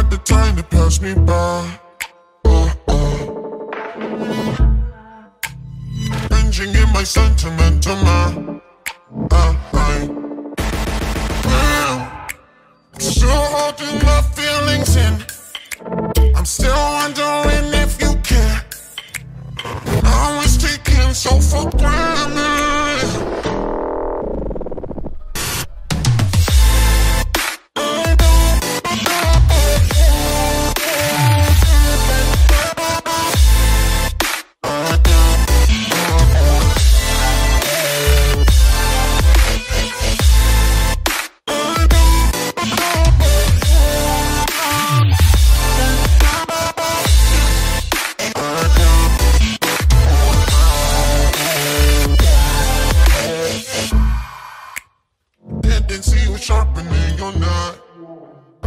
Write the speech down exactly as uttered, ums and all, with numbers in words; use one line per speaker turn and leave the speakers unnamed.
had the time to pass me by. uh, uh. Binging in my sentimental mind. uh, I, well, I'm still holding my feelings in. I'm still wondering if you care. I was taken so for granted. Tendency was sharpening your knife.